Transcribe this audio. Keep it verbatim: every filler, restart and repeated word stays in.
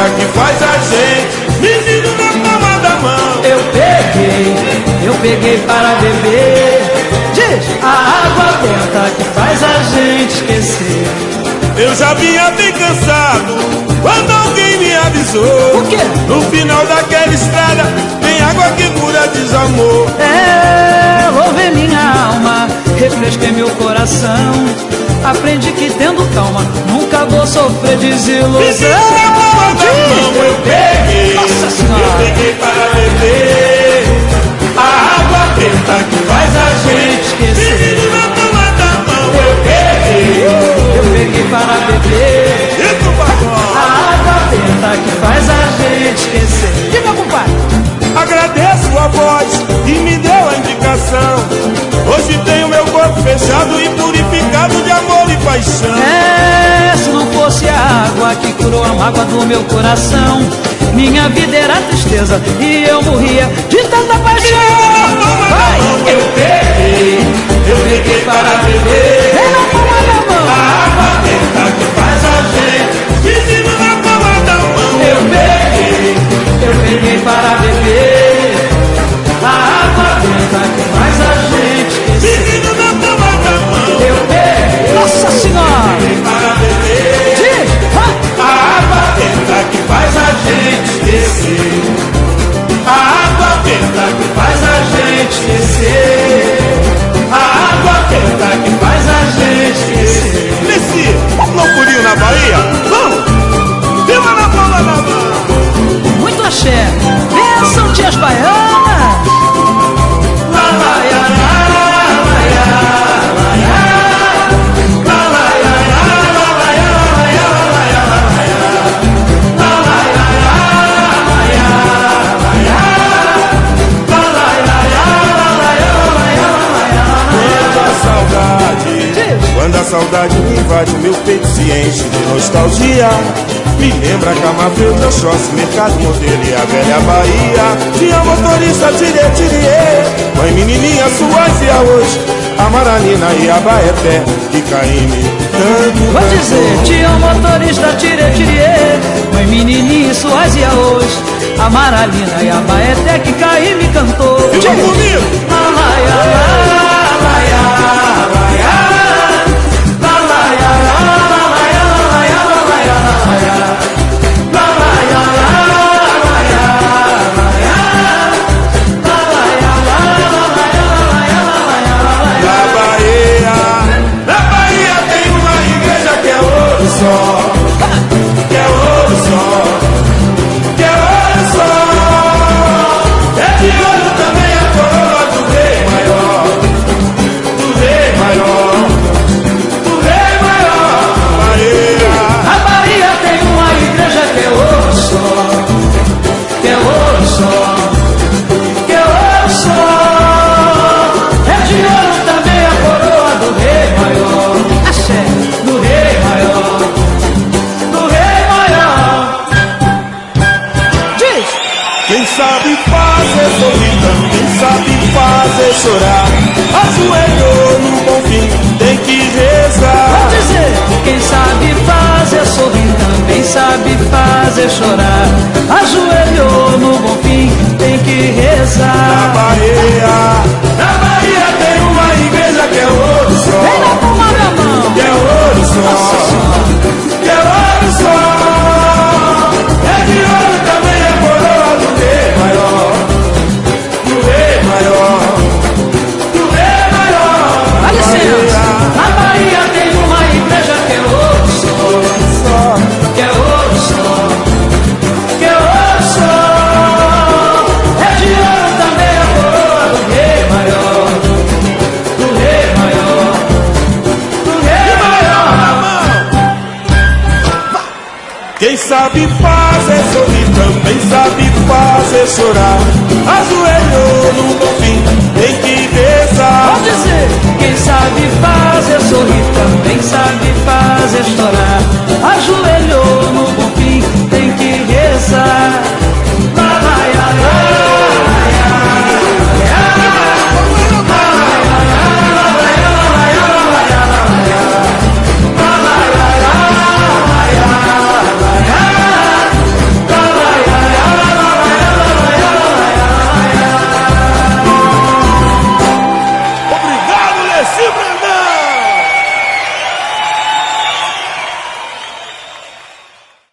que faz a gente, menino na palma da mão. Eu peguei, eu peguei para beber. Diz, a água benta que faz a gente esquecer. Eu já vinha bem cansado quando alguém me avisou. O quê? No final daquela estrada tem água que cura desamor. É, louvei minha alma, refresquei meu coração. Aprendi que tendo calma nunca vou sofrer desilusão. Na palma da mão eu peguei, Nossa Senhora. eu peguei para beber. A água benta que faz a gente esquecer. menino na palma da mão eu peguei, Eu peguei para beber. e tu A água benta que faz a gente esquecer. E meu compadre? agradeço a voz que me deu a indicação. Hoje tenho meu corpo fechado e purificado de amor e paixão. É, se não fosse a água que curou a mágoa do meu coração, minha vida era tristeza e eu morria de tanta paixão. Vai! Eu peguei, eu peguei para beber. Vem na palma da mão. A água benta que faz a gente, menino na palma da mão. Eu peguei, eu peguei para beber. A água benta que faz a gente esquecer. Menino na palma da mão. Eu peguei, Nossa Senhora. Peguei para beber. Diz, vai. A água benta que faz a gente esquecer. A água benta que faz a gente esquecer. A água benta que faz a gente esquecer. Nesse loucurinho na Bahia, vamos! Viva na palma da mão! Muito axé. Benção, tias baianas. Lá, lá, ia, lá, lá, ia, lá, ia. Lá, lá, ia, lá, lá, ia, lá, ia, lá, ia, lá, ia. Lá, lá, ia, lá, ia, lá, ia. Lá, lá, ia, lá, ia, lá, ia, lá, ia. Quando a saudade, quando a saudade me invade, o meu peito se enche de nostalgia. Me lembra Camafeu, Oxóssi, Mercado Modelo e a velha Bahia. Tinha motorista, tirê, tirê, mãe menininha, Suazia hoje, Amaralina e Abaeté, que Caíme tanto Vou dizer, tinha um motorista, tirê, tirê, mãe menininha, Suazia hoje, Amaralina e Abaeté, que Caíme cantou. Viva comigo! Lá, lá, ia, lá, lá, ia, lá, ia. Lá, lá, ia, lá, lá, ia, lá, ia, lá, ia, lá, ia. Lá, lá, ia, lá, lá, ia, lá, ia. Lá, lá, ia, lá, lá, ia, lá, ia, lá, ia, lá, ia. Na Bahia, na Bahia tem uma igreja que é ouro só, que é ouro só, que é ouro só. É de ouro também a coroa do rei maior, do rei maior, do rei maior. Bahia, A Bahia tem uma igreja que é ouro só, que é ouro só, que é ouro só. É de ouro também a coroa do rei maior, axé, do rei maior, do rei maior. Diz! quem sabe fazer sorrir também sabe fazer chorar. Ajoelhou no bom fim, tem que Vou rezar. dizer, quem sabe fazer sorrir também sabe fazer chorar. Ajoelhou no bom fim, tem que Na rezar. Bahia, na Bahia tem uma igreja que é ouro Vem na só, palma da mão. que é ouro Nossa só, Senhora. que é ouro só. É de ouro também a coroa do rei maior, do rei maior, do rei maior. Dá licença. Na Bahia tem uma igreja que é ouro só, que é ouro só, que é ouro só. É de ouro também a coroa do rei maior, do rei maior, do rei maior. Quem sabe fazer sorrir também sabe fazer chorar. Ajoelhou no bom fim, tem que rezar. Vou dizer, quem sabe fazer sorrir também sabe fazer chorar.